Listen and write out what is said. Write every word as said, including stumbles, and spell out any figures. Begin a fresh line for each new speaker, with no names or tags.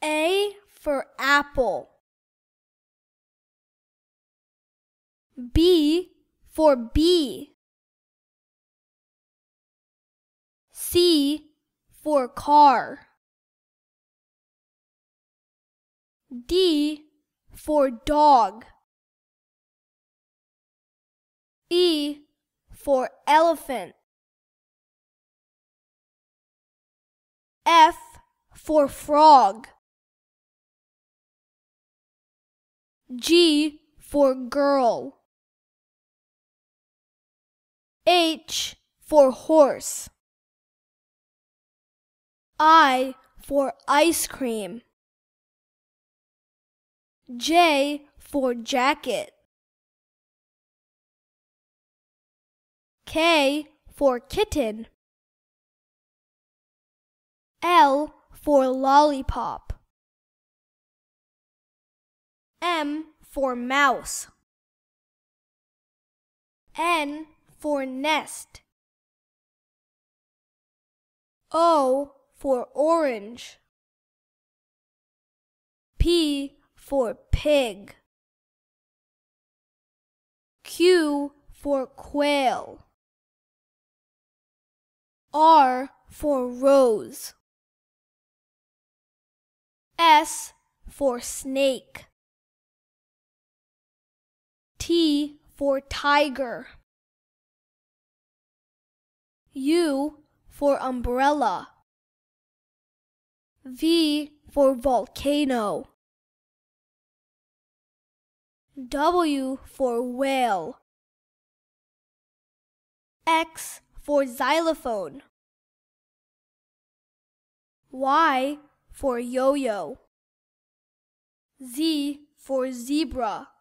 A for apple. B for bee. C for car. D for dog. E for elephant. F for frog. G for girl. H for horse. I for ice cream. J for jacket. K for kitten. L for lollipop. M for mouse. N for nest. O for orange. P for pig. Q for quail. R for rose. S for snake. T for tiger. U for umbrella. V for volcano. W for whale. X for xylophone. Y for yo-yo. Z for zebra.